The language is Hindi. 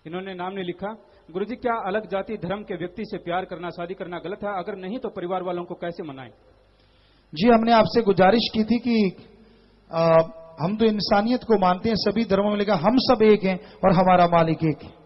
इन्होंने नाम नहीं लिखा। गुरुजी, क्या अलग जाति धर्म के व्यक्ति से प्यार करना, शादी करना गलत है? अगर नहीं तो परिवार वालों को कैसे मनाएं? जी, हमने आपसे गुजारिश की थी कि हम तो इंसानियत को मानते हैं, सभी धर्मों में लिखा हम सब एक हैं और हमारा मालिक एक है।